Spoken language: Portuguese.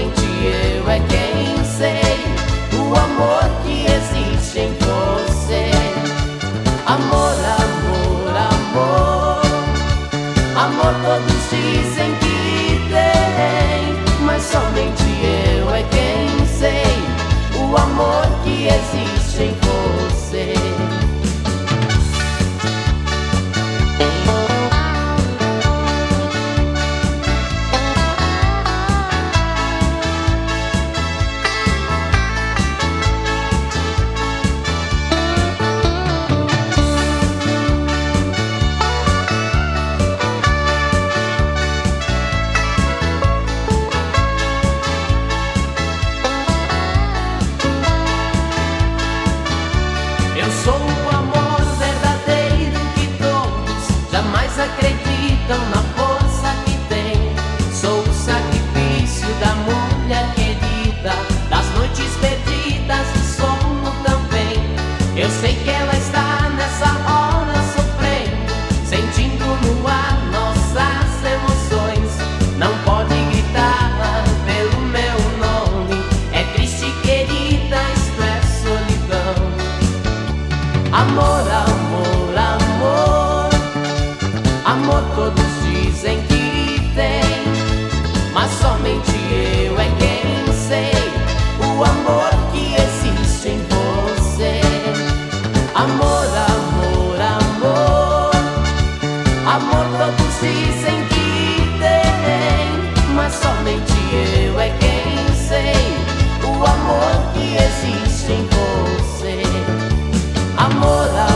somente eu é quem sei o amor que existe em você. Amor, amor, amor, amor todos dizem que tem, mas somente eu é quem sei o amor que existe em você. Eu sou o amor verdadeiro que todos jamais acreditam na força que tem. Sou o sacrifício da mulher querida, das noites perdidas e sono também. Eu sei que ela está nessa hora sofrendo, sentindo no ar nossas emoções. Não pode gritar pelo meu nome, é triste querida, isto é solidão. Amor, amor, amor, amor todos dizem que tem, mas somente eu é quem sei o amor que existe em você. Amor, amor, amor, amor todos dizem que tem, mas somente eu é quem sei o amor que existe em você. Amor,